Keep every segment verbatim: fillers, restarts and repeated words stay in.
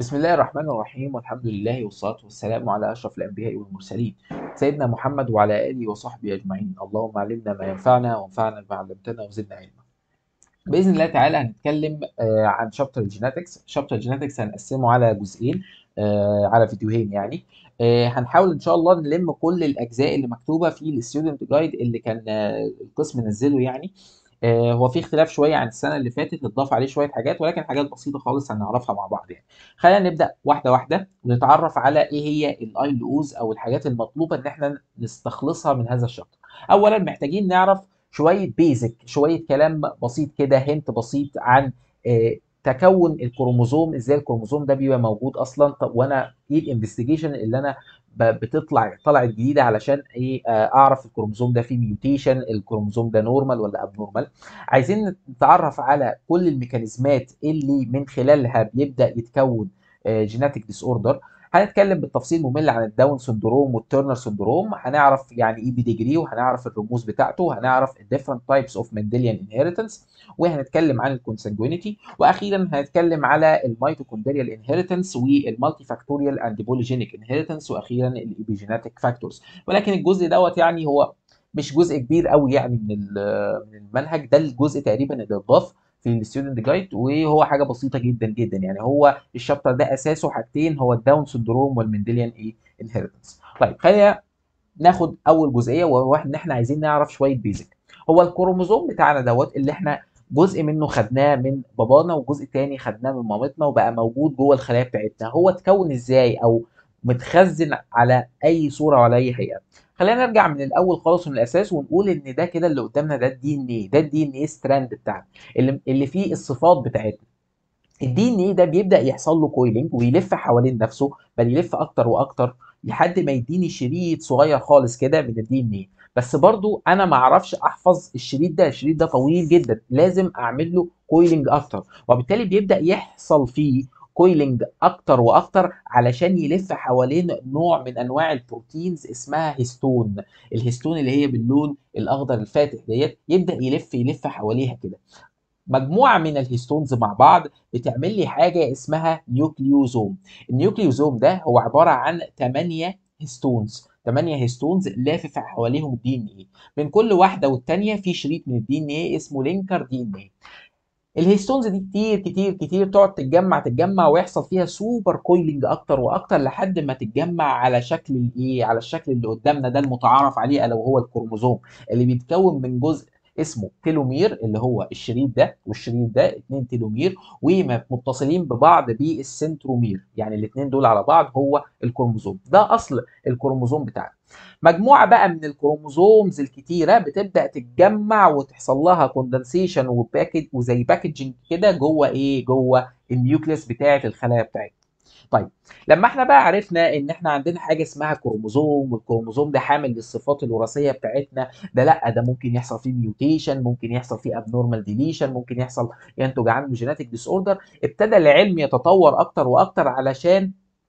بسم الله الرحمن الرحيم والحمد لله والصلاة والسلام على أشرف الأنبياء والمرسلين سيدنا محمد وعلى آله وصحبه أجمعين. اللهم علمنا ما ينفعنا وانفعنا بما علمتنا وزدنا علما. بإذن الله تعالى هنتكلم آه، عن شابتر الجيناتكس. شابتر الجيناتكس هنقسمه على جزئين، آه، على فيديوهين يعني. آه، هنحاول إن شاء الله نلم كل الأجزاء اللي مكتوبة في الستودنت جايد اللي كان آه، القسم نزله يعني. آه، هو في اختلاف شويه عن السنه اللي فاتت، اتضاف عليه شويه حاجات ولكن حاجات بسيطه خالص هنعرفها مع بعض يعني. خلينا نبدا واحده واحده ونتعرف على ايه هي الاي ال اوز او الحاجات المطلوبه ان احنا نستخلصها من هذا الشابتر. اولا محتاجين نعرف شويه بيزك، شويه كلام بسيط كده، هنت بسيط عن آه، تكون الكروموزوم، ازاي الكروموزوم ده بيبقى موجود اصلا. طب وانا ايه الانفستيجيشن اللي انا ب- بتطلع طلعت جديده علشان ايه؟ آه، اعرف الكروموزوم ده فيه ميوتيشن، الكروموزوم ده نورمال ولا اب نورمال. عايزين نتعرف على كل الميكانيزمات اللي من خلالها بيبدا يتكون جيناتيك ديس اوردر. هنتكلم بالتفصيل ممل عن الداون سندروم والترنر سندروم، هنعرف يعني ايه بيديجري وهنعرف الرموز بتاعته، هنعرف الديفرنت تايبس اوف منديليان انهيرتنس، وهنتكلم عن الكونسنجوينيتي، واخيرا هنتكلم على الميتوكوندريال انهيرتنس والمالتي فاكتوريال اند بوليجينيك انهيرتنس، واخيرا الايبيجيناتيك فاكتورز. ولكن الجزء دوت يعني هو مش جزء كبير قوي يعني من من المنهج ده. الجزء تقريبا اللي اتضاف في الستودنت جايد، وهو حاجه بسيطه جدا جدا يعني. هو الشابتر ده اساسه حاجتين، هو الداون سندروم والمنديليان ايه انهيرتنس. طيب خلينا ناخد اول جزئيه، وهو ان احنا عايزين نعرف شويه بيزك. هو الكروموزوم بتاعنا دوت اللي احنا جزء منه خدناه من بابانا وجزء تاني خدناه من مامتنا وبقى موجود جوه الخلايا بتاعتنا، هو اتكون ازاي او متخزن على اي صوره وعلى اي هيئه؟ خلينا نرجع من الاول خالص من الاساس ونقول ان ده كده اللي قدامنا ده الدي ان ايه، ده الدي ان ايه ستراند بتاعنا اللي اللي فيه الصفات بتاعتنا. الدي ان ايه ده بيبدا يحصل له كويلنج ويلف حوالين نفسه، بل يلف اكتر واكتر لحد ما يديني شريط صغير خالص كده من الدي ان ايه. بس برضو انا ما اعرفش احفظ الشريط ده، الشريط ده طويل جدا، لازم اعمل له كويلنج اكتر، وبالتالي بيبدا يحصل فيه كويلنج اكتر واكتر علشان يلف حوالين نوع من انواع البروتينز اسمها هيستون. الهيستون اللي هي باللون الاخضر الفاتح ديت يبدا يلف يلف حواليها كده. مجموعه من الهيستونز مع بعض بتعمل لي حاجه اسمها نيوكليوزوم. النيوكليوزوم ده هو عباره عن ثمانية هيستونز، ثمانية هيستونز لافف حواليهم الدي ان ايه. من كل واحده والتانيه في شريط من الدي ان ايه اسمه لينكر دي ان ايه. الهيستونز دي كتير كتير كتير تقعد تتجمع تتجمع ويحصل فيها سوبر كويلنج اكتر واكتر لحد ما تتجمع على شكل الايه، على الشكل اللي قدامنا ده المتعارف عليه الا وهو الكروموزوم، اللي بيتكون من جزء اسمه تيلومير اللي هو الشريط ده والشريط ده، اتنين تيلومير ومتصلين ببعض بالسنترومير، يعني الاتنين دول على بعض هو الكروموزوم ده. اصل الكروموزوم بتاعنا مجموعه بقى من الكروموزومز الكتيره بتبدا تتجمع وتحصل لها كوندنسيشن وباكج وزي باكجنج كده جوه ايه، جوه النيوكليوس بتاعه الخلايا بتاعتنا. طيب لما احنا بقى عرفنا ان احنا عندنا حاجه اسمها كروموزوم، والكروموزوم ده حامل للصفات الوراثيه بتاعتنا، ده لا ده ممكن يحصل فيه ميوتيشن، ممكن يحصل فيه ابنورمال ديليشن، ممكن يحصل ينتج عنه جيناتيك ديس اوردر. ابتدى العلم يتطور اكتر واكتر علشان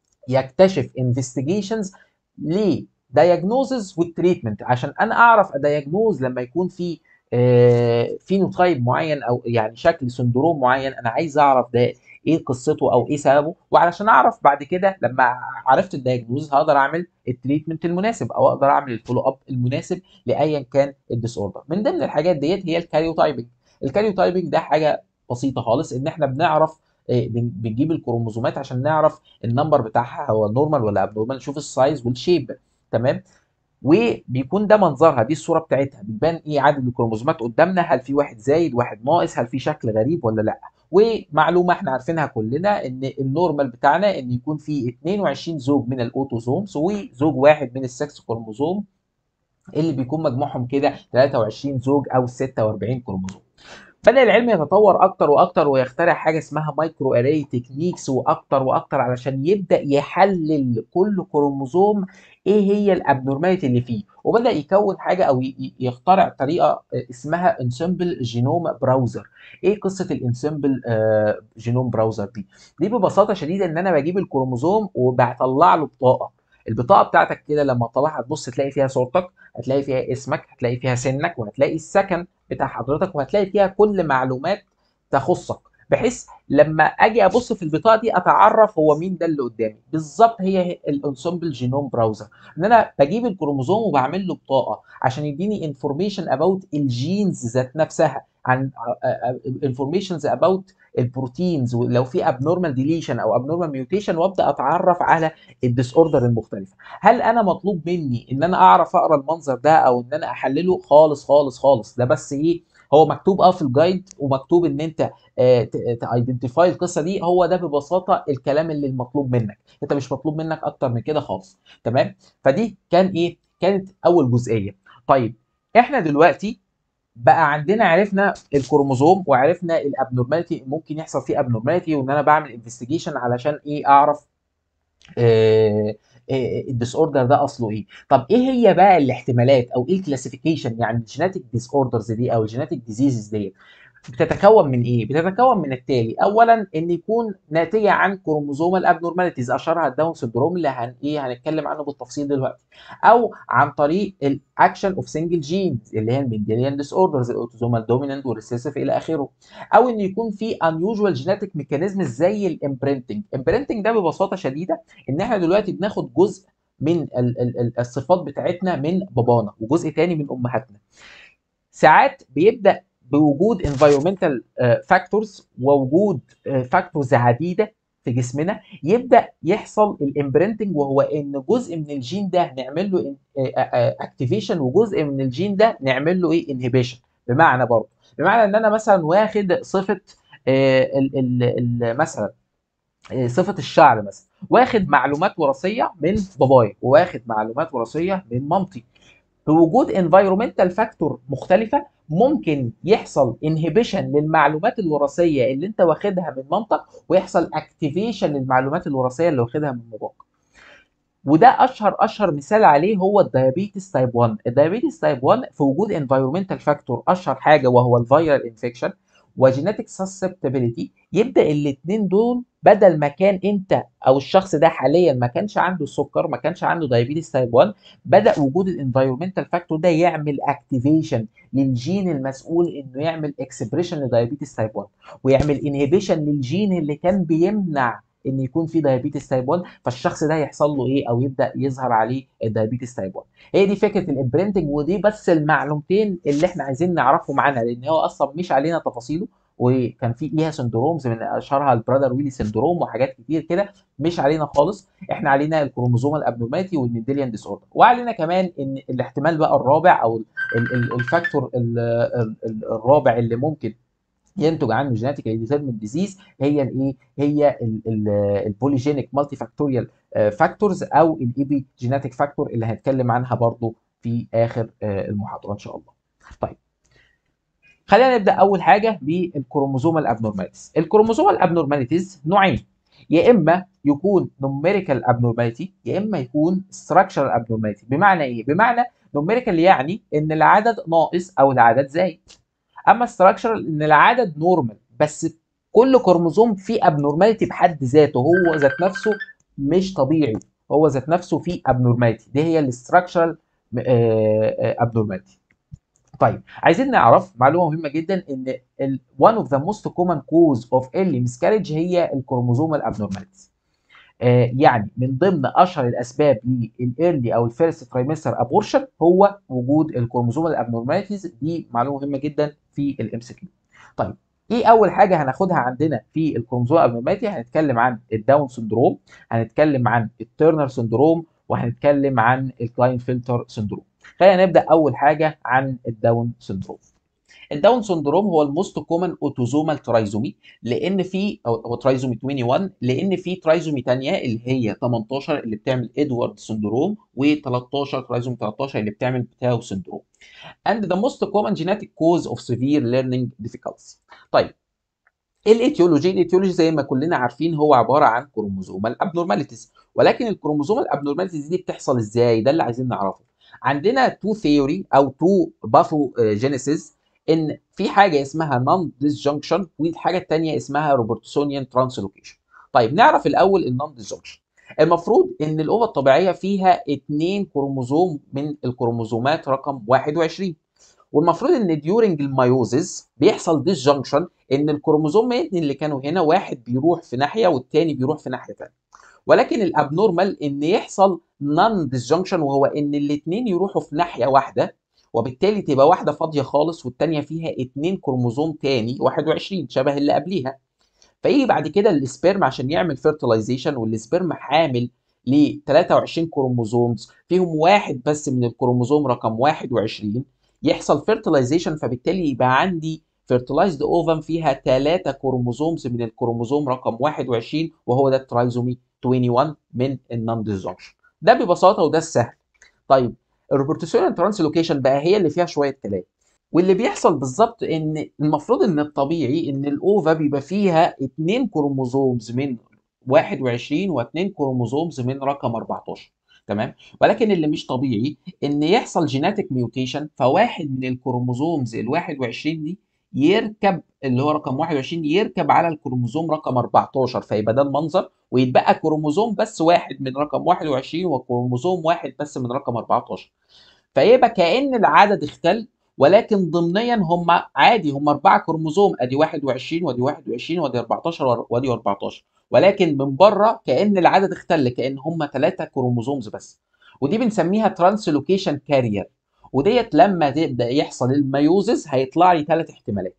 يكتشف انفستيجيشنز ليه دايجنوزز والتريتمنت، عشان انا اعرف ادايجنوز لما يكون في فينوتايب معين او يعني شكل سندروم معين، انا عايز اعرف ده ايه قصته او ايه سببه، وعلشان اعرف بعد كده لما عرفت الدايجنوز هقدر اعمل التريتمنت المناسب او اقدر اعمل الفولو اب المناسب لايا كان الديس اوردر. من ضمن الحاجات ديت هي الكاريوتايبنج. الكاريوتايبنج ده حاجه بسيطه خالص، ان احنا بنعرف إيه، بن- بنجيب الكروموزومات عشان نعرف النمبر بتاعها هو نورمال ولا ابنورمال، نشوف السايز والشيب. تمام. وبيكون ده منظرها، دي الصوره بتاعتها، بيبان ايه عدد الكروموزومات قدامنا، هل في واحد زايد واحد ناقص، هل في شكل غريب ولا لا. ومعلومه احنا عارفينها كلنا ان النورمال بتاعنا ان يكون في اتنين وعشرين زوج من الاوتوزومز وزوج واحد من السكس كروموزوم، اللي بيكون مجموعهم كده تلاتة وعشرين زوج او ستة واربعين كروموزوم. بدأ العلم يتطور اكتر واكتر ويخترع حاجه اسمها مايكرو اري تكنيكس واكتر واكتر علشان يبدا يحلل كل كروموزوم ايه هي الابنورماليتي اللي فيه، وبدا يكون حاجه او ي- ي- يخترع طريقه اسمها انسمبل جينوم براوزر. ايه قصه الانسمبل جينوم براوزر دي؟ دي ببساطه شديده ان انا بجيب الكروموزوم وبطلع له بطاقه. البطاقه بتاعتك كده لما تطلعها تبص تلاقي فيها صورتك، هتلاقي فيها اسمك، هتلاقي فيها سنك، وهتلاقي السكن بتاع حضرتك، وهتلاقي فيها كل معلومات تخصك. بحيث لما اجي ابص في البطاقه دي اتعرف هو مين ده اللي قدامي بالظبط. هي الانسمبل جينوم براوزر، ان انا بجيب الكروموزوم وبعمل له بطاقه عشان يديني انفورميشن اباوت الجينز ذات نفسها، عن انفورميشنز اباوت البروتينز، ولو في ابنورمال ديليشن او ابنورمال ميوتيشن، وابدا اتعرف على الديس اوردر المختلفه. هل انا مطلوب مني ان انا اعرف اقرا المنظر ده او ان انا احلله؟ خالص خالص خالص. ده بس ايه، هو مكتوب اه في الجايد، ومكتوب ان انت تايدنتيفاي القصه دي. هو ده ببساطه الكلام اللي المطلوب منك، انت مش مطلوب منك اكتر من كده خالص. تمام. فدي كان ايه، كانت اول جزئيه. طيب احنا دلوقتي بقى عندنا، عرفنا الكروموزوم وعرفنا الابنورماليتي، ممكن يحصل فيه ابنورماليتي، وان انا بعمل انفستيجيشن علشان ايه، اعرف الديس اوردر ده اصله ايه. طب ايه هي بقى الاحتمالات او ايه الكلاسيفيكيشن؟ يعني الجينيتك ديس اوردرز دي او الجينيتك ديزيزز دي بتتكون من ايه؟ بتتكون من التالي: اولا ان يكون ناتجه عن كروموزومال ابنورماليتيز، اشهرها الداون سندروم اللي هن ايه هنتكلم عنه بالتفصيل دلوقتي، او عن طريق الاكشن اوف سنجل جينز اللي هي المنديليان ديس اوردرز، الاوتوزومال دومينانت والريسيسيف الى اخره، او ان يكون في انيوجوال جينيتك ميكانيزم زي الامبرنتنج. الامبرنتنج ده ببساطه شديده ان احنا دلوقتي بناخد جزء من ال ال الصفات بتاعتنا من بابانا وجزء تاني من امهاتنا. ساعات بيبدا بوجود environmental فاكتورز ووجود فاكتورز عديده في جسمنا، يبدا يحصل الامبرنتنج، وهو ان جزء من الجين ده نعمل له اكتيفيشن وجزء من الجين ده نعمل له ايه، انهبيشن. بمعنى برضه، بمعنى ان انا مثلا واخد صفه ال ال ال مثلا صفه الشعر مثلا، واخد معلومات وراثيه من بابايا وواخد معلومات وراثيه من مامتي. بوجود environmental فاكتور مختلفة ممكن يحصل انهبيشن للمعلومات الوراثية اللي انت واخدها من مامتك، ويحصل اكتيفيشن للمعلومات الوراثية اللي واخدها من باباك. وده اشهر اشهر مثال عليه هو الدايابيتس تايب واحد. الدايابيتس تايب واحد في وجود environmental فاكتور اشهر حاجه وهو الفيرال انفكشن وجينيتك سسبتابيليتي، يبدا الاثنين دول بدل ما كان انت او الشخص ده حاليا ما كانش عنده السكر، ما كانش عنده دايابيتس تايب واحد، بدا وجود الانفايرمنتال فاكتور ده يعمل اكتيفيشن للجين المسؤول انه يعمل اكسبريشن لدايابيتس تايب واحد، ويعمل انهبيشن للجين اللي كان بيمنع ان يكون في دايابيتس تايب واحد، فالشخص ده يحصل له ايه او يبدا يظهر عليه الدايابيتس تايب واحد. هي دي فكره الامبرنتنج، ودي بس المعلومتين اللي احنا عايزين نعرفهم عنها، لان هو اصلا مش علينا تفاصيله، وكان في ليها سندرومز من اشهرها البرادر ويلي سندروم وحاجات كتير كده، مش علينا خالص. احنا علينا الكروموزومال ابنورماليتي والمنديليان ديس اوردر، وعلينا كمان ان الاحتمال بقى الرابع او الفاكتور الرابع اللي ممكن ينتج عنه جينيتيكالي ديترميند ديزيز، هي الايه، هي البوليجينيك مالتي فاكتوريال فاكتورز او الايبي جينيتيك فاكتور اللي هنتكلم عنها برضو في اخر المحاضره ان شاء الله. طيب خلينا نبدا اول حاجه بالكروموزومال ابنورماليتيز. الكروموزومال ابنورماليتيز نوعين: يا اما يكون نوميريكال ابنورماليتي يا اما يكون ستراكشرال ابنورماليتي. بمعنى ايه؟ بمعنى نوميريكال يعني ان العدد ناقص او العدد زايد، اما ستراكشرال ان العدد نورمال بس كل كروموزوم فيه ابنورماليتي بحد ذاته، هو ذات نفسه مش طبيعي، هو ذات نفسه فيه ابنورماليتي. دي هي الاستراكشرال ابنورماليتي. طيب عايزين نعرف معلومه مهمه جدا، ان ال one of the most common cause of early miscarriage هي الكروموزومال abnormalities. آه يعني من ضمن اشهر الاسباب للايرلي او الفيرست ترايمستر ابورشن هو وجود الكروموزومال abnormalities. دي معلومه مهمه جدا في الام سي كيو. طيب ايه اول حاجه هناخدها عندنا في الكروموزومال abnormality؟ هنتكلم عن الداون سندروم، هنتكلم عن التيرنر سندروم، وهنتكلم عن الكلاين فلتر سندروم. خلينا نبدا اول حاجه عن الداون سندروم. الداون سندروم هو الموست كومن اوتوزومال ترايزومي، لان في او ترايزومي واحد وعشرين، لان في ترايزومي ثانيه اللي هي تمنتاشر اللي بتعمل ادوارد سندروم، و13 ترايزومي تلتاشر اللي بتعمل بتاو سندروم. and the most common genetic cause of severe learning difficulties. طيب الايتيولوجي، الايتيولوجي زي ما كلنا عارفين هو عباره عن كروموزومال ابنورماليتيز، ولكن الكروموزومال ابنورماليتيز دي بتحصل ازاي؟ ده اللي عايزين نعرفه. عندنا تو ثيوري او تو باثوجينيسيس، ان في حاجه اسمها نون ديسجنكشن والحاجه الثانيه اسمها روبرتسونيان ترانسلوكيشن. طيب نعرف الاول النون ديسجنكشن. المفروض ان الأوفة الطبيعيه فيها اثنين كروموزوم من الكروموزومات رقم واحد وعشرين، والمفروض ان ديورنج الميوزز بيحصل ديسجنكشن، ان الكروموزومين اللي كانوا هنا واحد بيروح في ناحيه والتاني بيروح في ناحيه ثانيه. ولكن الابنورمال ان يحصل نون ديسجنكشن، وهو ان الاثنين يروحوا في ناحيه واحده، وبالتالي تبقى واحده فاضيه خالص والثانيه فيها اثنين كروموزوم تاني واحد وعشرين شبه اللي قبليها. فيجي بعد كده السبيرم عشان يعمل فيرتلايزيشن، والسبيرم حامل ل ثلاثة وعشرين كروموزومز فيهم واحد بس من الكروموزوم رقم واحد وعشرين، يحصل فيرتلايزيشن، فبالتالي يبقى عندي فيرتلايزد اوفم فيها ثلاثة كروموزومز من الكروموزوم رقم واحد وعشرين، وهو ده الترايزومي واحد وعشرين من النون ديسجنكشن. ده ببساطه وده السهل. طيب الروبرتسونيان ترانسلوكيشن بقى هي اللي فيها شويه كلام. واللي بيحصل بالظبط ان المفروض ان الطبيعي ان الاوفا بيبقى فيها اتنين كروموزومز من واحد وعشرين واتنين كروموزومز من رقم اربعتاشر، تمام. ولكن اللي مش طبيعي ان يحصل جيناتيك ميوتيشن، فواحد من الكروموزومز ال واحد وعشرين دي يركب، اللي هو رقم واحد وعشرين يركب على الكروموزوم رقم اربعتاشر، فيبقى ده المنظر، ويتبقى كروموزوم بس واحد من رقم واحد وعشرين وكروموزوم واحد بس من رقم اربعتاشر. فيبقى كأن العدد اختل، ولكن ضمنيا هم عادي، هم اربعه كروموزوم، ادي واحد وعشرين وادي واحد وعشرين وادي اربعتاشر وادي اربعتاشر، ولكن من بره كأن العدد اختل، كأن هم ثلاثه كروموزومز بس. ودي بنسميها ترانسلوكيشن كارير. وديت لما تبدا يحصل الميوزز هيطلع لي ثلاث احتمالات.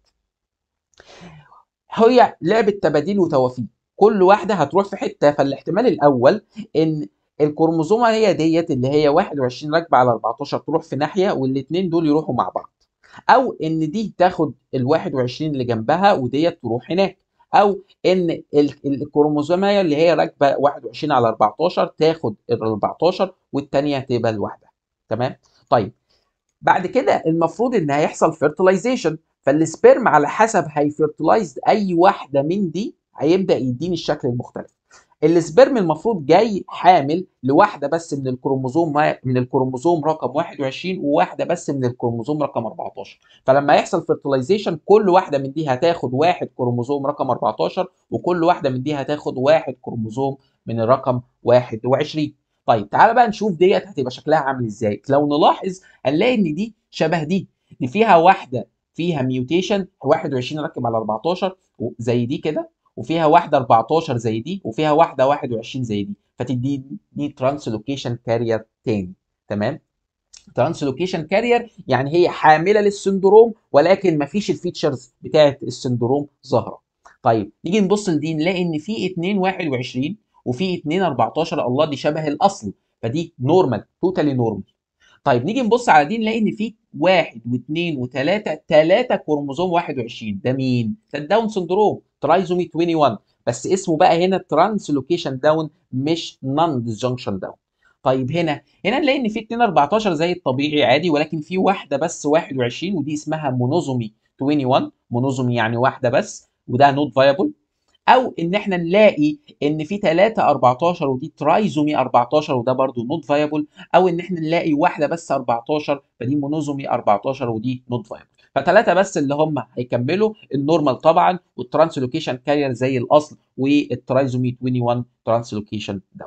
هي لعبه تباديل وتوافيق، كل واحده هتروح في حته. فالاحتمال الاول ان الكروموزومه هي ديت اللي هي واحد وعشرين راكبه على اربعتاشر تروح في ناحيه والاثنين دول يروحوا مع بعض، او ان دي تاخد ال واحد وعشرين اللي جنبها وديت تروح هناك، او ان ال- الكروموزومه اللي هي راكبه واحد وعشرين على اربعتاشر تاخد ال اربعتاشر والثانيه تبقى الواحده. تمام. طيب بعد كده المفروض ان هيحصل فيرتلايزيشن، فالسبرم على حسب هيفيرتلايز اي واحده من دي هيبدا يديني الشكل المختلف. السبرم المفروض جاي حامل لواحده بس من الكروموزوم من الكروموزوم رقم واحد وعشرين وواحده بس من الكروموزوم رقم اربعتاشر. فلما يحصل فيرتلايزيشن كل واحده من دي هتاخد واحد كروموزوم رقم اربعتاشر، وكل واحده من دي هتاخد واحد كروموزوم من الرقم واحد وعشرين. طيب تعالى بقى نشوف ديت هتبقى شكلها عامل ازاي. لو نلاحظ هنلاقي ان دي شبه دي، دي فيها واحده فيها ميوتيشن واحد وعشرين راكب على اربعتاشر زي دي كده، وفيها واحده اربعتاشر زي دي، وفيها واحده واحد وعشرين زي دي، فتديني ترانسلوكيشن كارير تاني. تمام. ترانسلوكيشن كارير يعني هي حامله للسندروم ولكن مفيش الفيتشرز بتاعه السندروم ظاهره. طيب نيجي نبص لدي نلاقي ان في اتنين واحد وعشرين وفي اتنين اربعتاشر، الله دي شبه الاصل، فدي نورمال، توتالي نورمال. طيب نيجي نبص على دي نلاقي ان في واحد واثنين وثلاثه، ثلاثه كروموزوم واحد وعشرين، ده مين؟ ده الداون سندروم ترايزومي واحد وعشرين، بس اسمه بقى هنا ترانسلوكيشن داون مش نون ديسجنكشن داون. طيب هنا هنا نلاقي ان في اتنين اربعتاشر زي الطبيعي عادي، ولكن في واحده بس واحد وعشرين ودي اسمها مونوزومي واحد وعشرين، مونوزومي يعني واحده بس وده نوت فايبل. او ان احنا نلاقي ان في ثلاثة اربعتاشر ودي ترايزومي اربعتاشر وده برضو نوت فايبل، او ان احنا نلاقي واحده بس اربعتاشر فدي مونوزومي اربعتاشر ودي نوت فايبل. فثلاثه بس اللي هم هيكملوا النورمال طبعا، والترانسلوكيشن كارير زي الاصل، والترايزومي واحد وعشرين ترانسلوكيشن داون.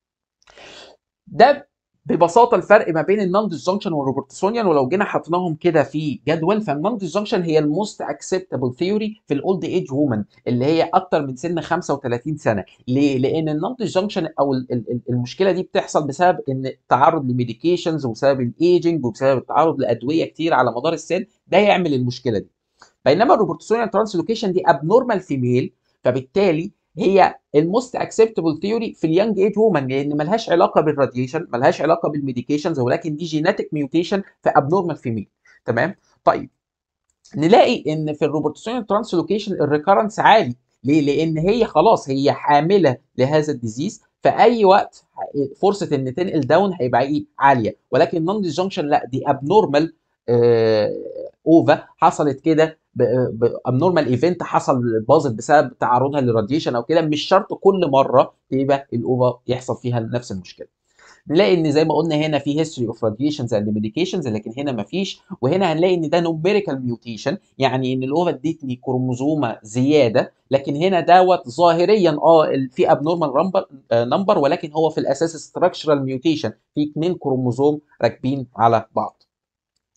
ده ببساطه الفرق ما بين النون ديسجنكشن والروبرتسونيان. ولو جينا حطيناهم كده في جدول، فالنون ديسجنكشن هي الموست اكسبتابل ثيوري في الاولد ايج وومن اللي هي اكتر من سن خمسة وثلاثين سنه. ليه؟ لان النون ديسجنكشن او ال- ال- المشكله دي بتحصل بسبب ان التعرض لميديكيشنز وبسبب الايجنج وبسبب التعرض لادويه كتير على مدار السن، ده يعمل المشكله دي. بينما الروبرتسونيان ترانسلوكيشن دي ابنورمال فيميل، فبالتالي هي الموست اكسبتبل ثيوري في اليانج ايج وومن، لان ملهاش علاقه بالراديشن، ملهاش علاقه بالميديكيشنز، ولكن دي جيناتيك ميوتيشن في ابنورمال فيميل. تمام. طيب نلاقي ان في الروبرتسونيان ترانسلوكيشن الريكارنس عالي. ليه؟ لان هي خلاص هي حامله لهذا الديزيز، في اي وقت فرصه ان تنقل داون هيبقى ايه عاليه. ولكن نون ديسجنكشن لا، دي ابنورمال اوفا حصلت كده، ابنورمال ايفنت حصل باظت بسبب تعرضها للراديشن او كده، مش شرط كل مره يبقى الاوفا يحصل فيها نفس المشكله. نلاقي ان زي ما قلنا هنا في هيستوري اوف راديشنز اند ميديكيشنز، لكن هنا مفيش. وهنا هنلاقي ان ده نوميريكال ميوتيشن، يعني ان الاوفا ادتني كروموزومه زياده، لكن هنا دوت ظاهريا اه في ابنورمال نمبر نمبر ولكن هو في الاساس ستراكشرال ميوتيشن، في اثنين كروموزوم راكبين على بعض.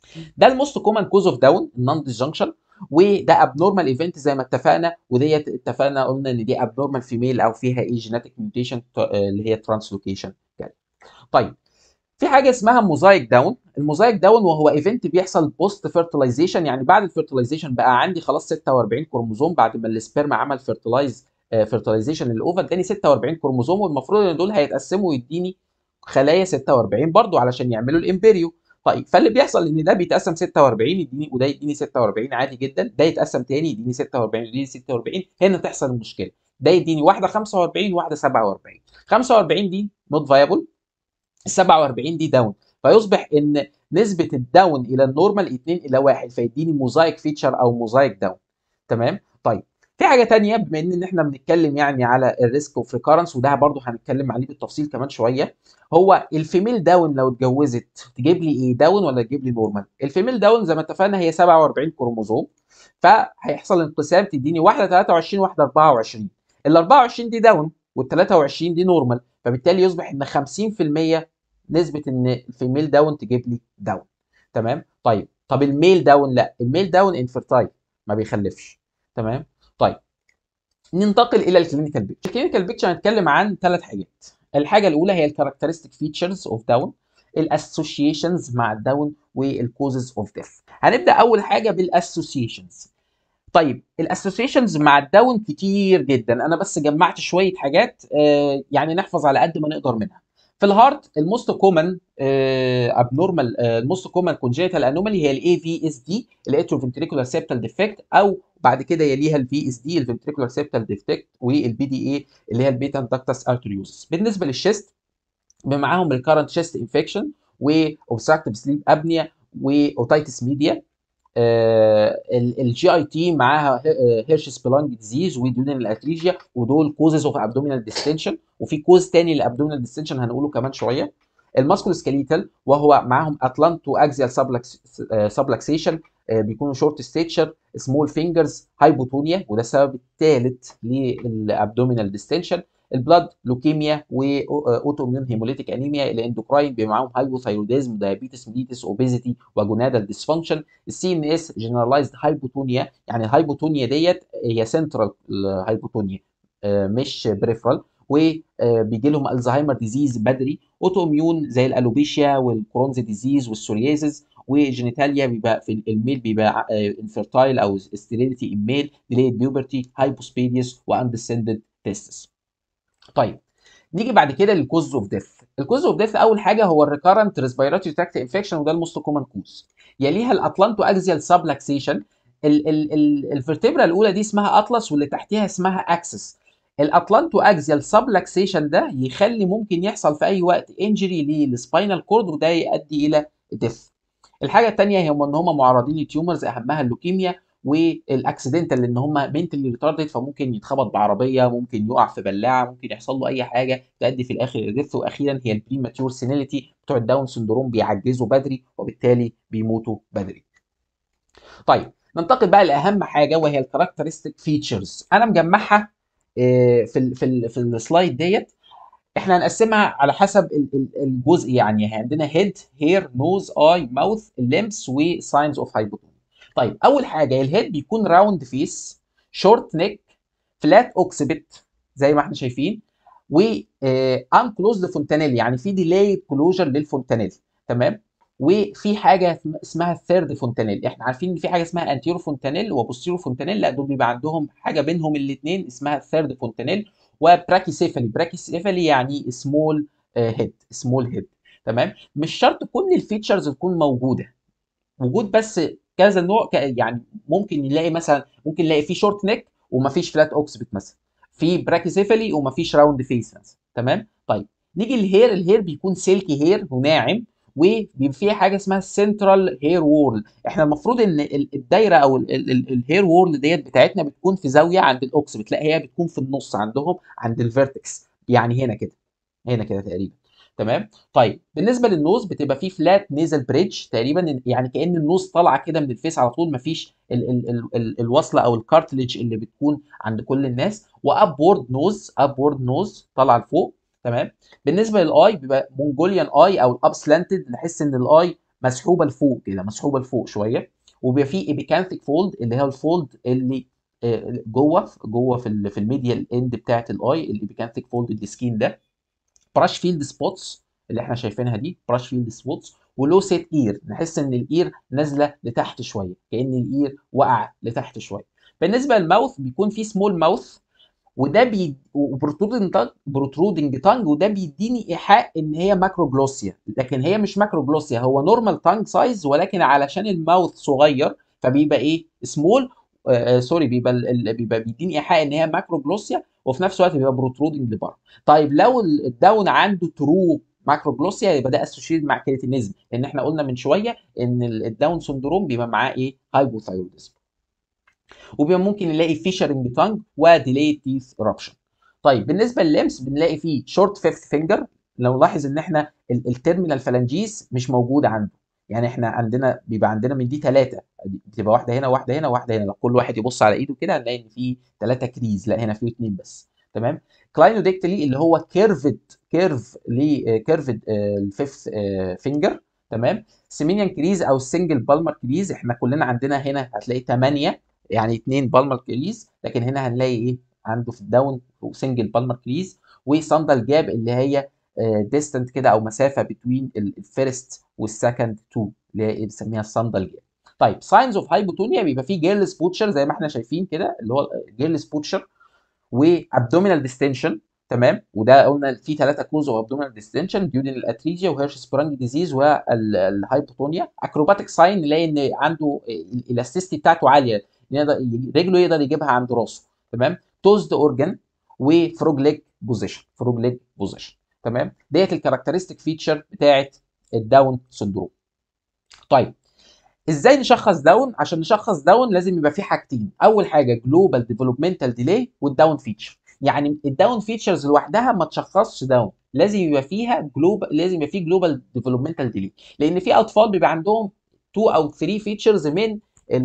ده الموست كومن كوز اوف داون النون ديسجنكشن، وده ابنورمال ايفنت زي ما اتفقنا، وديت اتفقنا قلنا ان دي ابنورمال فيميل او فيها ايه جيناتيك ميوتيشن اللي هي ترانسلوكيشن. طيب في حاجه اسمها موزايك داون. الموزايك داون وهو ايفنت بيحصل بوست فيرتلايزيشن، يعني بعد الفيرتلايزيشن بقى عندي خلاص ستة وأربعين كروموزوم، بعد ما السبرم عمل فيرتلايز فيرتلايزيشن للاوفا اداني ستة وأربعين كروموزوم، والمفروض ان دول هيتقسموا ويديني خلايا ستة وأربعين برضو علشان يعملوا الامبريو. طيب فاللي بيحصل ان ده بيتقسم ستة وأربعين يديني، وده يديني ستة وأربعين عادي جدا، ده يتقسم تاني يديني ستة وأربعين يديني ستة وأربعين، هنا تحصل المشكله، ده يديني واحده خمسة وأربعين وواحده سبعة وأربعين. خمسة وأربعين دي نوت فايبل، ال سبعة وأربعين دي داون، فيصبح ان نسبه الداون الى النورمال اتنين الى واحد، فيديني موزايك فيتشر او موزايك داون. تمام. طيب في حاجه تانية، بما ان احنا بنتكلم يعني على الريسك اوف ريكارنس، وده برضو هنتكلم عليه بالتفصيل كمان شويه، هو الفيميل داون لو اتجوزت تجيب لي ايه، داون ولا تجيب لي نورمال؟ الفيميل داون زي ما اتفقنا هي سبعة وأربعين كروموزوم، فهيحصل انقسام تديني واحده تلاتة وعشرين واحده أربعة وعشرين، ال أربعة وعشرين دي داون وال تلاتة وعشرين دي نورمال، فبالتالي يصبح ان خمسين في المية نسبه ان الفيميل داون تجيب لي داون. تمام. طيب طب الميل داون، لا الميل داون انفيرتايل ما بيخلفش. تمام. طيب ننتقل الى الكلينيكال بيكتشر. الكلينيكال بيكتشر هنتكلم عن ثلاث حاجات. الحاجه الاولى هي الكاركترستيك فيتشرز اوف داون، الاسوشيشنز مع الداون، والكوزز اوف ديث. هنبدا اول حاجه بالاسوشيشنز. طيب الاسوشيشنز مع الداون كتير جدا، انا بس جمعت شويه حاجات آه يعني نحفظ على قد ما نقدر منها. في الهارت الموست كومن ابنورمال، الموست كومن كونجيتال انومالي هي الاي في اس دي، الاتروفنتريكولار سيبتال ديفكت، او بعد كده يليها الفي اس دي الفنتريكولار سيبتال ديفكت، والبي دي اي اللي هي البيتا داكتس ارتريوزس. بالنسبه للشيست معاهم الكارنت شيست انفكشن، واوبستراكتيف سليب ابنيا، واوتايتس ميديا. الجي اي تي معاها هيرش سبلانج ديزيز وديونال اتريجيا، ودول كوزز اوف ابدومينال ديستنشن، وفي كوز تاني للابدومينال ديستنشن هنقوله كمان شويه. الماسكول سكيليتال وهو معاهم اتلانتو اكزيال سبلكسيشن، بيكونوا شورت ستيتشر، سمول فينجرز، هايبوتونيا، وده السبب الثالث للابدومينال ديستنشن. البلاد لوكيميا، واوتو اميون هيموليتيك انيميا. الاندوكراين بيبقى معاهم هايبوثايروديزم، دايابيتس ميليتس، اوبيزيتي، وجونادال ديسفانكشن. السي ان اس جنرالايزد هايبوتونيا، يعني الهايبوتونيا ديت هي سنترال هايبوتونيا مش بريفرال، وبيجي لهم الزهايمر ديزيز بدري. اوتو اميون زي الالوبيشيا والكرونز ديزيز والسوريازيز. وجينيتاليا بيبقى في الميل بيبقى انفيرتايل او ستيريليتي ان ميل، ديليد بيوبرتي، هايبوسبيديوس، واندسندد تيستس. طيب نيجي بعد كده للكوز اوف ديث. الكوز اوف ديث اول حاجه هو الريكارنت ريسبيراتوري تراكت انفكشن، وده الموست كومن كوز. يليها الاتلانتو اكزيال سبلكسيشن. الفرتبرا الاولى دي اسمها اطلس، واللي تحتها اسمها اكسس. الاتلانتو اكزيال سبلكسيشن ده يخلي ممكن يحصل في اي وقت انجري للسباينال كورد، وده يؤدي الى ديث. الحاجه الثانيه هي ان هم معرضين لتيومرز، اهمها اللوكيميا والاكسيدنتال، لان هم منتلي ريتاردد، فممكن يتخبط بعربيه، ممكن يقع في بلاعه، ممكن يحصل له اي حاجه تؤدي في الاخر لديث. واخيرا هي البريماتيور سينيليتي، بتوع الداون سندروم بيعجزوا بدري وبالتالي بيموتوا بدري. طيب ننتقل بقى لاهم حاجه وهي الكاركترستيك فيتشرز. انا مجمعها في ال في ال في السلايد ديت. احنا هنقسمها على حسب الجزء، يعني عندنا هيد، هير، نوز، اي، ماوث، الليمس، وساينز اوف هايبوتونيا. طيب اول حاجه الهيد بيكون راوند فيس، شورت نيك، فلات اوكسبت زي ما احنا شايفين، و انكلوزد فونتانيل، يعني في ديلاي كلوجر للفونتانيل. تمام. وفي حاجه اسمها الثيرد فونتانيل. احنا عارفين ان في حاجه اسمها انتيرو فونتانيل وبوستيرو فونتانيل، لا دول بيبقى عندهم حاجه بينهم الاثنين اسمها الثيرد فونتانيل. وبراكيسيفالي، براكيسيفالي يعني سمول هيد، سمول هيد. تمام. مش شرط كل الفيتشرز تكون موجوده، وجود بس كذا نوع ك... يعني ممكن نلاقي مثلا، ممكن نلاقي في شورت نيك ومفيش فلات اوكسبت مثلا، في براكيسيفالي ومفيش راوند فيس مثلا. تمام. طيب نيجي الهير. الهير بيكون سيلكي هير وناعم، وبيبقى فيها حاجه اسمها السنترال هير وورل. احنا المفروض ان الدايره او الهير وورل ديت بتاعتنا بتكون في زاويه عند الاوكسبت، لا هي بتكون في النص عندهم عند الفيرتكس، يعني هنا كده، هنا كده تقريبا. تمام. طيب بالنسبه للنوز بتبقى فيه فلات نيزل بريدج تقريبا، يعني كأن النوز طالعه كده من الفيس على طول، مفيش ال ال ال ال الوصله او الكارتليج اللي بتكون عند كل الناس. وابورد نوز، ابورد نوز طالعه لفوق. تمام. بالنسبه للاي بيبقى مونجوليان اي او الاب سلانتد، نحس ان الاي مسحوبه لفوق كده، مسحوبه لفوق شويه. وبيبقى فيه ايبيكانثيك فولد اللي هي الفولد اللي آه، جوه جوه في ال في الميديال اند بتاعت الاي، الايبيكانثيك فولد السكين ده. براش فيلد سبوتس اللي احنا شايفينها دي، براش فيلد سبوتس. ولو سيت اير، نحس ان الاير نازله لتحت شويه، كأن الاير وقع لتحت شويه. بالنسبه للماوث بيكون في سمول ماوث، وده بي وبروترودنج تانج، بروترودنج تانج، وده بيديني ايحاء ان هي ماكروجلوسيا، لكن هي مش ماكروجلوسيا، هو نورمال تانج سايز، ولكن علشان الماوث صغير فبيبقى ايه سمول. آه سوري، بيبقى ال- ال- بيبقى بيديني ايحاء ان هي ماكروجلوسيا، وفي نفس الوقت بيبقى بروترودنج لبره. طيب لو ال- الداون عنده ترو ماكروجلوسيا يبقى ده اسوشيتد مع كريتينيزم، لان احنا قلنا من شويه ان ال- الداون سندروم بيبقى معاه ايه هايبوثايروديزم. وبيبقى ممكن نلاقي فيشرنج تانج وديلي تيث ايربشن. طيب بالنسبه لللمس بنلاقي فيه شورت فيفث فينجر. لو نلاحظ ان احنا التيرمينال فالانجيز مش موجوده عنده، يعني احنا عندنا بيبقى عندنا من دي ثلاثه، بتبقى واحده هنا واحده هنا واحده هنا، لو كل واحد يبص على ايده كده هنلاقي ان في ثلاثه كريز، لا هنا في اثنين بس. تمام. كلاينوديكتلي اللي هو كيرفد كيرف ل كيرفد الفيفث فينجر. تمام. سيمينيان كريز او السنجل بالمر كريز احنا كلنا عندنا هنا هتلاقي ثمانيه، يعني اثنين بالمر كريز، لكن هنا هنلاقي ايه عنده في الداون سنجل بالمر كريز. وساندال جاب اللي هي ديستنت كده او مسافه بين الفيرست والسكند تو، اللي هي بنسميها الساندال جاب. طيب ساينز اوف هايبوتونيا بيبقى فيه جيرلس بوتشر زي ما احنا شايفين كده، اللي هو جيرلس بوتشر وابدومينال ديستنشن. تمام. وده قلنا في ثلاثه كوز اوف ابدومينال ديستنشن: ديودينال اتريجيا وهيرش سبرانج ديزيز والهايبوتونيا. اكروباتيك ساين نلاقي ان عنده الالاستيستي بتاعته عاليه، يقدر رجله يقدر يجيبها عند راسه. تمام. توزد اورجن وفروج ليج بوزيشن، فروج ليج بوزيشن. تمام. ديت الكاركترستيك فيتشر بتاعت الداون سندروم. طيب ازاي نشخص داون؟ عشان نشخص داون لازم يبقى في حاجتين: اول حاجه جلوبال ديفلوبمنتال ديلي والداون فيتشر. يعني الداون فيتشرز لوحدها ما تشخصش داون، لازم يبقى فيها جلوبال، لازم يبقى في جلوبال ديفلوبمنتال ديلي، لان في اطفال بيبقى عندهم اتنين او تلاتة فيتشرز من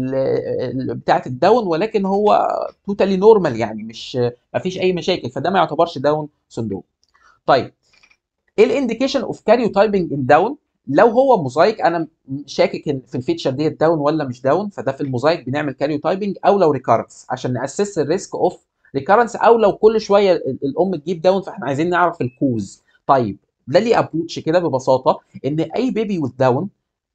بتاعه الداون، ولكن هو توتالي نورمال، يعني مش ما فيش اي مشاكل، فده ما يعتبرش داون سندروم. طيب ايه الانديكيشن اوف كاريوتايبنج ان داون؟ لو هو موزايك، انا شاكك ان في الفيتشر ديت داون ولا مش داون، فده في الموزايك بنعمل كاريوتايبنج. او لو ريكارنس عشان ناسس الريسك اوف ريكارنس، او لو كل شويه الام تجيب داون فاحنا عايزين نعرف الكوز. طيب ده ليه ابروتش كده ببساطه، ان اي بيبي وذ داون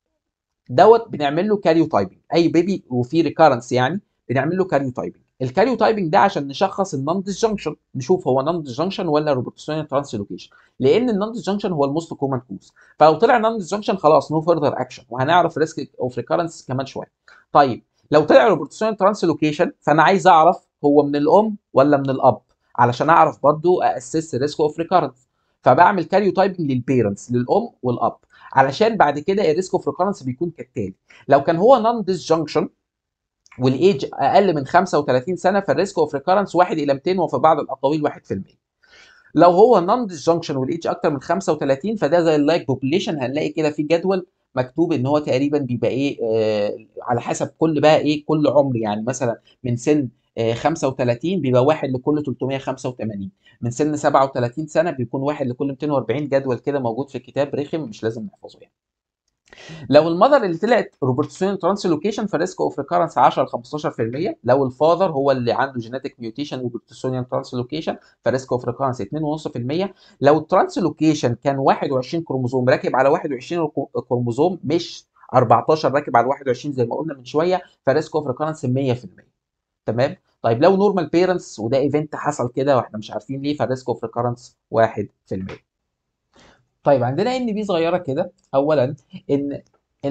دوت بنعمل له كاريو تايبنج، اي بيبي وفي ريكارنس يعني بنعمل له كاريو تايبنج. الكاريو تايبنج ده عشان نشخص النون ديسجنكشن، نشوف هو نون ديسجنكشن ولا روبرتسونيان ترانسلوكيشن، لان النون ديسجنكشن هو الموست كومن كوز. فلو طلع نون ديسجنكشن خلاص نو فيرذر اكشن، وهنعرف ريسك اوف ريكارنس كمان شويه. طيب لو طلع روبرتسونيان ترانسلوكيشن فانا عايز اعرف هو من الام ولا من الاب، علشان اعرف برضو اسس ريسك اوف ريكارنس. فبعمل كاريو تايبنج للبيرنتس، للام والاب، علشان بعد كده الريسك اوف ريكورنس بيكون كالتالي: لو كان هو نون ديسجنكشن والايج اقل من خمسة وثلاثين سنه فالريسك اوف ريكورنس واحد الى مئتين، وفي بعض الاقاويل واحد في المية. لو هو نون ديسجنكشن والايج اكتر من خمسة وثلاثين فده زي اللايك بوبوليشن، هنلاقي كده في جدول مكتوب ان هو تقريبا بيبقى ايه آه على حسب كل بقى ايه كل عمر، يعني مثلا من سن آه خمسة وثلاثين بيبقى واحد لكل ثلاثمية وخمسة وثمانين، من سن سبعة وثلاثين سنه بيكون واحد لكل مئتين واربعين. جدول كده موجود في الكتاب رخم مش لازم نحفظه يعني. لو المذر اللي طلعت روبرتسونيان ترانسلوكيشن فريسك اوف ريكارنس عشرة ل خمستاشر في المية. لو الفاذر هو اللي عنده جينيتك ميوتيشن روبرتسونيان ترانسلوكيشن فريسك اوف ريكارنس اتنين فاصلة خمسة في المية. لو الترانسلوكيشن كان واحد وعشرين كروموزوم راكب على واحد وعشرين كروموزوم مش اربعتاشر راكب على واحد وعشرين زي ما قلنا من شويه، فريسك اوف ريكارنس مية في المية. تمام. طيب لو نورمال بيرنتس وده ايفنت حصل كده واحنا مش عارفين ليه، فالريسك اوف ريكارنس واحد في المية. طيب عندنا ان بي صغيره كده. اولا ان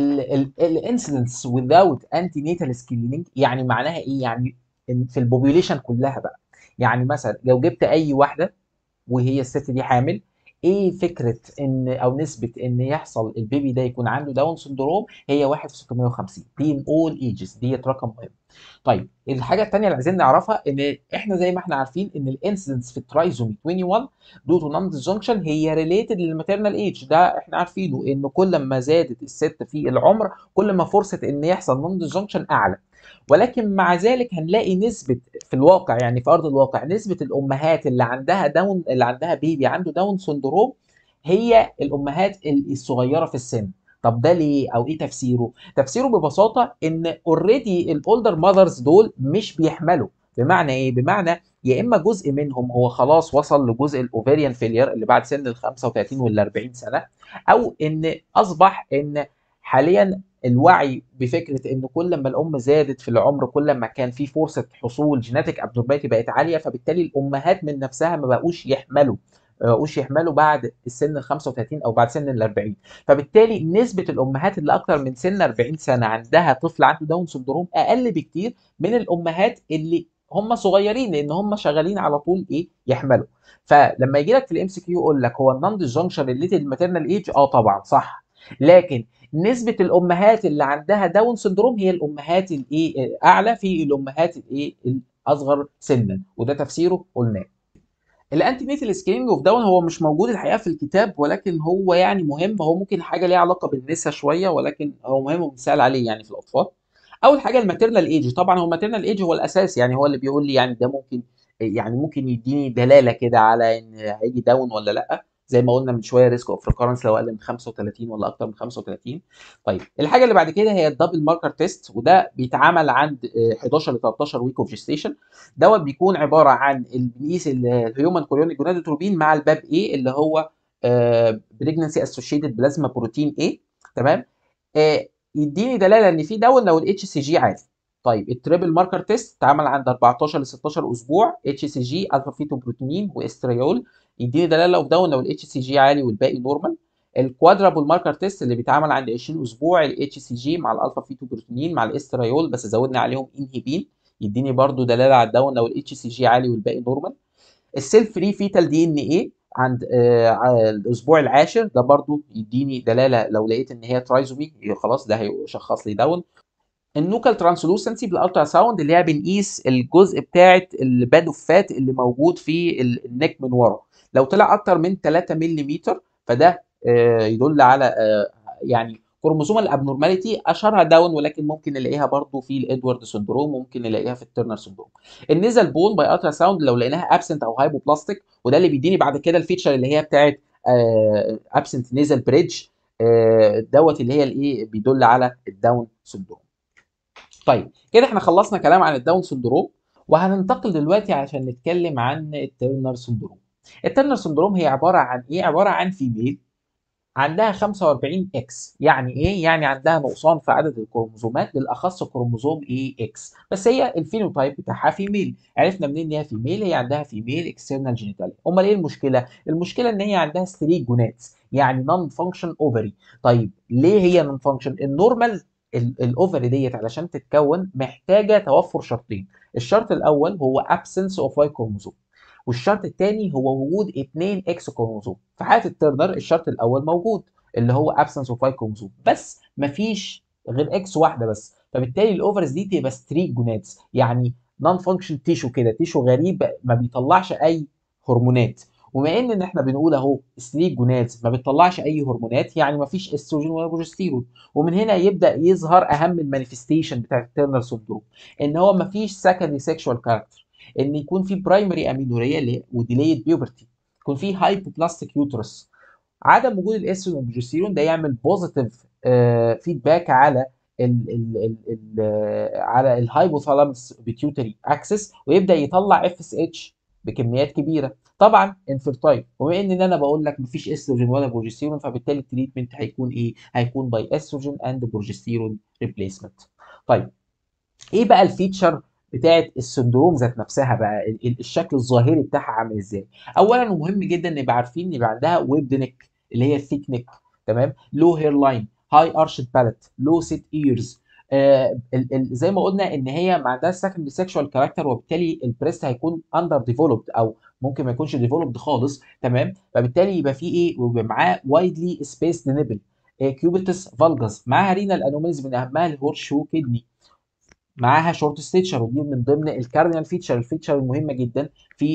الانسيدنس without antenatal screening يعني معناها ايه؟ يعني إن في البوبيوليشن كلها بقى، يعني مثلا لو جبت اي واحده وهي الست دي حامل، ايه فكره ان او نسبه ان يحصل البيبي ده يكون عنده داون سندروم؟ هي واحد في ستمية وخمسين بين اول ايجز، ديت رقم مهم. طيب الحاجه الثانيه اللي عايزين نعرفها ان احنا زي ما احنا عارفين ان الانسيدنس في الترايزومي واحد وعشرين دو تو نون ديسجنكشن هي ريليتد للماتيرنال ايج، ده احنا عارفينه ان كل ما زادت الست في العمر كل ما فرصه ان يحصل نون ديسجنكشن اعلى. ولكن مع ذلك هنلاقي نسبه في الواقع، يعني في ارض الواقع، نسبه الامهات اللي عندها داون، اللي عندها بيبي عنده داون سندروم، هي الامهات الصغيره في السن. طب ده ليه او ايه تفسيره؟ تفسيره ببساطه ان اوريدي الاولدر ماذرز دول مش بيحملوا. بمعنى ايه؟ بمعنى يا اما جزء منهم هو خلاص وصل لجزء الاوفيريان فيلير اللي بعد سن ال خمسة وتلاتين وال أربعين سنه، او ان اصبح ان حاليا الوعي بفكره ان كل ما الام زادت في العمر كل ما كان في فرصه حصول جيناتيك ابنورماليتي بقت عاليه، فبالتالي الامهات من نفسها ما بقوش يحملوا ما بقوش يحملوا بعد السن ال خمسة وتلاتين او بعد سن ال أربعين. فبالتالي نسبه الامهات اللي اكتر من سن أربعين سنه عندها طفل عنده داون سندروم اقل بكتير من الامهات اللي هم صغيرين، لان هم شغالين على طول ايه يحملوا. فلما يجي لك في الام سي كيو يقول لك هو النون ديسجنكشن ريليتد ماتيرنال ايج، اه طبعا صح، لكن نسبه الامهات اللي عندها داون سندروم هي الامهات الايه اعلى في الامهات الايه الاصغر سنا، وده تفسيره قلناه. الانتي نيتال سكريننج اوف داون هو مش موجود الحقيقه في الكتاب، ولكن هو يعني مهم، هو ممكن حاجه ليها علاقه بالنساء شويه، ولكن هو مهم ومثال عليه يعني في الاطفال. اول حاجه الماتيرنال ايج، طبعا هو الماتيرنال ايج هو الاساس، يعني هو اللي بيقول لي يعني ده ممكن يعني ممكن يديني دلاله كده على ان هيجي داون ولا لا. زي ما قلنا من شويه ريسك اوف ريكورنس لو اقل من خمسة وتلاتين ولا اكتر من خمسة وتلاتين. طيب الحاجه اللي بعد كده هي الدبل ماركر تيست، وده بيتعمل عند آه، حداشر ل تلتاشر ويك اوف جيستيشن. دوت بيكون عباره عن بنقيس الهيومن كوريونيك جونادوتروبين مع الباب ايه اللي هو بريجنسي اسوشيتد بلازما بروتين ايه. تمام. آه، يديني دلاله ان في داون لو الاتش سي جي عالي. طيب التريبل ماركر تيست اتعمل عند أربعتاشر ل ستاشر اسبوع، اتش سي جي الفا فيتوبروتينين واستريول، يديني دلاله لو داون لو الاتش سي جي عالي والباقي نورمال. الكوادرابل ماركر تيست اللي بيتعمل عند عشرين اسبوع، الاتش سي جي مع الالفا فيتوبروتينين مع الاستريول بس زودنا عليهم انهبين، يديني برضو دلاله على الداون لو الاتش سي جي عالي والباقي نورمال. السيلف فري فيتال دي ان ايه عند آه الاسبوع العاشر، ده برضو يديني دلاله لو لقيت ان هي ترايزومي خلاص ده هيشخص لي داون. النوكال ترانسلوسنسي بالالترا ساوند اللي هي بنقيس الجزء بتاعه الباد اوف فات اللي موجود في النك من ورا، لو طلع اكتر من تلاتة ملم فده آه يدل على آه يعني كروموسومال ابنورماليتي، اشهرها داون ولكن ممكن نلاقيها برضو في الادوارد سندروم وممكن نلاقيها في الترنر سندروم. النيزل بون باي الترا ساوند لو لقيناها ابسنت او هايبوبلاستيك، وده اللي بيديني بعد كده الفيتشر اللي هي بتاعه ابسنت نيزل بريدج دوت اللي هي الايه بيدل على الداون سندروم. طيب كده احنا خلصنا كلام عن الداون سندروم، وهننتقل دلوقتي عشان نتكلم عن الترنر سندروم. الترنر سندروم هي عباره عن ايه؟ عباره عن فيميل عندها خمسة وأربعين اكس. يعني ايه؟ يعني عندها نقصان في عدد الكروموزومات، بالاخص كروموزوم اي اكس، بس هي الفينوتايب بتاعها فيميل. عرفنا منين ان هي فيميل؟ هي عندها فيميل اكسترنال جينيتاليا. امال ايه المشكله؟ المشكله ان هي عندها ستريك جوناتس، يعني نون فانكشن اوفري. طيب ليه هي نون فانكشن؟ النورمال الاوفري ديت علشان تتكون محتاجه توفر شرطين. الشرط الاول هو absence of Y كروموزوم، والشرط الثاني هو وجود اتنين اكس كروموزوم. في حاله الترنر الشرط الاول موجود اللي هو absence of Y كروموزوم، بس مفيش غير اكس واحده بس، فبالتالي الاوفرز دي تبقى ستريك جوناتس، يعني نون فانكشن تيشو كده، تيشو غريب ما بيطلعش اي هرمونات. وما ان ان احنا بنقول اهو ستريك جوناتس ما بتطلعش اي هرمونات، يعني ما فيش استروجين ولا بروجستيرون. ومن هنا يبدا يظهر اهم المانيفستيشن بتاع الترنر سندروم، ان هو ما فيش سكندري سيكشوال كاركتر، ان يكون في برايمري امينوريا اللي هي وديليد بيوبرتي، يكون في هايبوبلاستيك يوترس. عدم وجود الاستروجين والبروجستيرون ده يعمل بوزيتيف فيدباك على ال ال ال ال آه، على الهايبوثالاموس بيتيوتري اكسس، ويبدا يطلع اف اس اتش بكميات كبيره، طبعا انفيرتايل. وبما ان انا بقول لك مفيش استروجين ولا بروجستيرون، فبالتالي التريتمنت هيكون ايه؟ هيكون باي استروجين اند بروجستيرون ريبليسمنت. طيب ايه بقى الفيتشر بتاعت السندروم ذات نفسها بقى؟ ال- ال- الشكل الظاهري بتاعها عامل ازاي؟ اولا ومهم جدا نبقى عارفين ان يبقى عندها ويب نيك اللي هي الثيك نيك، تمام، لو هير لاين، هاي ارشد باليت، لو سيت ايرز. آه ال ال زي ما قلنا ان هي ما عندهاش سكند سيكشوال كاركتر، وبالتالي البريست هيكون اندر ديفلوبد او ممكن ما يكونش ديفلوبد خالص، تمام. فبالتالي يبقى في ايه؟ ويبقى معاه وايدلي سبيسد نيبل، كيوبيتس فالجاس، معاها رينال انوميز من اهمها الهورس شو كدني، معاها شورت ستيتشر، ودي من ضمن الكاردينال فيتشر، الفيتشر المهمه جدا في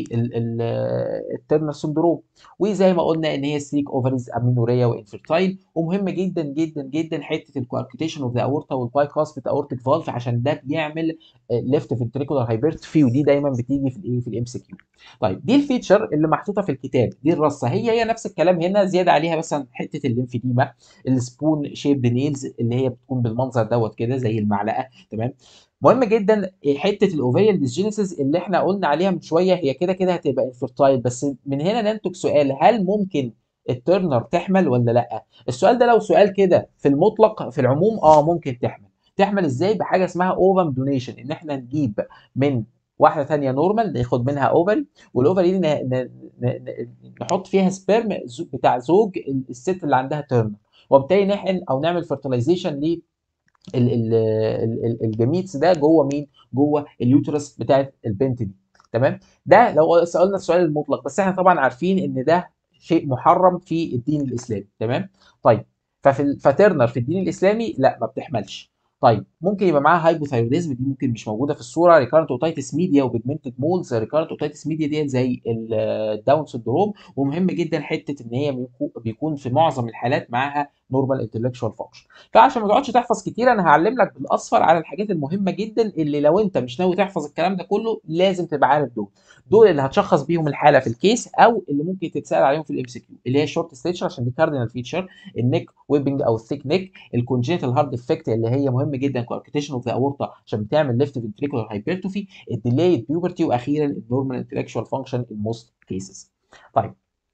الترنر سندروم. وزي ما قلنا ان هي ستريك اوفريز امينوريا وانفيرتايل. ومهم جدا جدا جدا حته الكواركتيشن اوف ذا اورتا والباي كاسبت اورتيك فالف، عشان ده بيعمل ليفت فنتريكولار هايبرتروفي، ودي دايما بتيجي في الايه في الام سي كيو. طيب دي الفيتشر اللي محطوطه في الكتاب، دي الرصه، هي هي نفس الكلام هنا، زياده عليها مثلا حته الليمفيديما، السبون شيب نيلز اللي هي بتكون بالمنظر دوت كده زي المعلقه. تمام. مهم جدا حته الاوفيريال ديسجينيسيس اللي احنا قلنا عليها من شويه، هي كده كده هتبقى انفيرتايل، بس من هنا ننتج سؤال: هل ممكن الترنر تحمل ولا لا؟ السؤال ده لو سؤال كده في المطلق في العموم اه ممكن تحمل. تحمل ازاي؟ بحاجه اسمها اوفم دونيشن، ان احنا نجيب من واحده ثانيه نورمال ناخد منها اوفري، والاوفري دي ن- ن- ن- نحط فيها سبيرم بتاع زوج الست اللي عندها ترنر، وبالتالي نحقن او نعمل فرتلايزيشن ال- ال- ال- ال- الجميتس ده جوه مين؟ جوه اليوترس بتاعت البنت دي. تمام. ده لو سالنا السؤال المطلق، بس احنا طبعا عارفين ان ده شيء محرم في الدين الاسلامي. تمام. طيب ففي ال- فترنر في الدين الاسلامي لا ما بتحملش. طيب ممكن يبقى معاها هايبوثايروديزم، دي ممكن مش موجوده في الصوره، ريكارنت اوتايتس ميديا وبيجمنتد مولز. ريكارنت اوتايتس ميديا ديت زي ال- الداون سندروم. ومهم جدا حته ان هي بيكو- بيكون في معظم الحالات معاها نورمال انتلكشوال فانكشن. فعشان ما تقعدش تحفظ كتير، انا هعلم لك بالاصفر على الحاجات المهمه جدا اللي لو انت مش ناوي تحفظ الكلام ده كله لازم تبقى عارف دول. دول اللي هتشخص بيهم الحاله في الكيس، او اللي ممكن تتسال عليهم في الام سي كيو، اللي هي الشورت ستيتشر عشان دي كاردينال فيتشر، النيك ويبنج او الثيك نيك، الكونجينيتال هارد افكت اللي هي مهم جدا كواركتيشن اوف ذا اورتا عشان بتعمل ليفت فنتريكولار هايبرتروفي، الديلايد بيوبرتي، واخيرا النورمال انتلكشوال فانكشن ان موست كيسز. طيب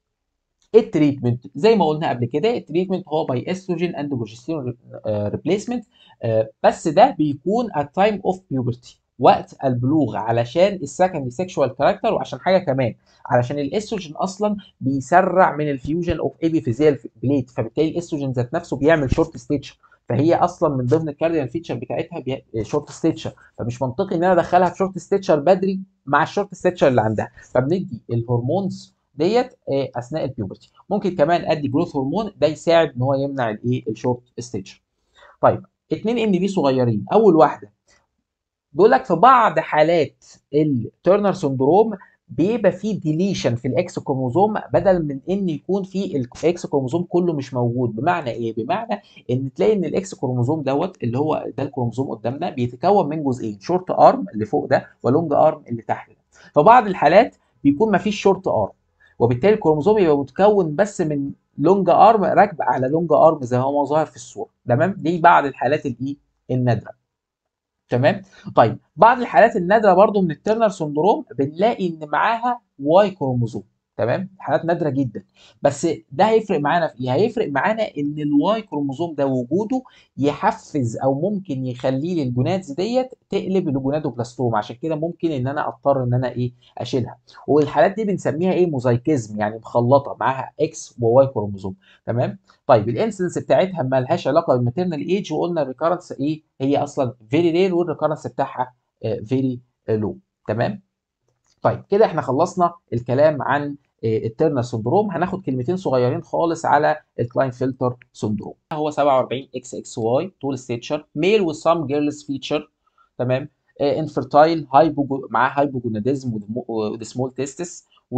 التريتمنت زي ما قلنا قبل كده، التريتمنت هو باي استروجين اند بروجستيرون ريبليسمنت، بس ده بيكون at time of puberty، وقت البلوغ، علشان السكندري سيكشوال كاركتر، وعشان حاجه كمان علشان الاستروجين اصلا بيسرع من الفيوجن اوف ابيفيزيال بليت، فبالتالي الاستروجين ذات نفسه بيعمل شورت ستيتشر، فهي اصلا من ضمن الكارديال فيتشر بتاعتها شورت ستيتشر، فمش منطقي ان انا ادخلها في شورت ستيتشر بدري مع الشورت ستيتشر اللي عندها، فبندي الهرمونز ديت آه، اثناء البيوبرتي. ممكن كمان ادي جروث هرمون، ده يساعد ان هو يمنع الايه الشورت ستيتشر. طيب اتنين ان بي صغيرين، اول واحده بيقول لك في بعض حالات الترنر سندروم بيبقى فيه ديليشن في الاكس كروموزوم، بدل من ان يكون في الاكس كروموزوم كله مش موجود. بمعنى ايه؟ بمعنى ان تلاقي ان الاكس كروموزوم دوت اللي هو ده الكروموزوم قدامنا بيتكون من جزئين، شورت ارم اللي فوق ده ولونج ارم اللي تحت ده. في بعض الحالات بيكون ما فيش شورت ارم، وبالتالي الكروموزوم يبقى متكون بس من لونج ارم راكب على لونج ارم زي ما هو ظاهر في الصوره. تمام. دي بعض الحالات الايه النادره. تمام. طيب بعض الحالات النادره برضو من الترنر سندروم بنلاقي ان معاها واي كروموزوم. تمام. حالات نادره جدا، بس ده هيفرق معانا في ايه؟ هيفرق معانا ان الواي كروموزوم ده وجوده يحفز او ممكن يخلي لي الجونادز ديت تقلب لجونادوبلاستوم، عشان كده ممكن ان انا اضطر ان انا ايه اشيلها. والحالات دي بنسميها ايه؟ موزايكيزم، يعني مخلطه معاها اكس وواي كروموزوم. تمام. طيب الانسنس بتاعتها ما لهاش علاقه بالماتيرنال ايج، وقلنا الريكارنس ايه هي اصلا فيري رير، والريكارنس بتاعها فيري لو. تمام. طيب كده احنا خلصنا الكلام عن الترنر سندروم. هناخد كلمتين صغيرين خالص على الكلاين فلتر سندروم. هو سبعة وأربعين اكس اكس واي طول ستيتشر، ميل وذ سام جيرلز فيتشر. تمام. انفرتايل، هايبو معاه هايبوجوناديزم وذ سمول تيستس، و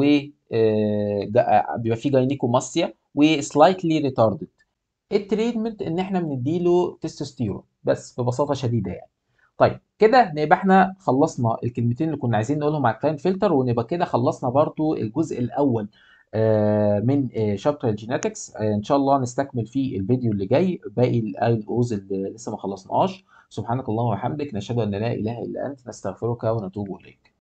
آه، جا- بيبقى فيه جاينيكوماستيا وسلايتلي ريتاردد. التريتمنت ان احنا بنديله تستوستيرون بس ببساطه شديده يعني. طيب كده نبقى احنا خلصنا الكلمتين اللي كنا عايزين نقولهم على الكلاين فلتر، ونبقى كده خلصنا برضو الجزء الاول آه، من شابتر الجيناتكس. ان شاء الله نستكمل فيه الفيديو اللي جاي باقي الاوز اللي لسه ما خلصناهاش. سبحانك اللهم وبحمدك، نشهد ان لا اله الا انت، نستغفرك ونتوب اليك.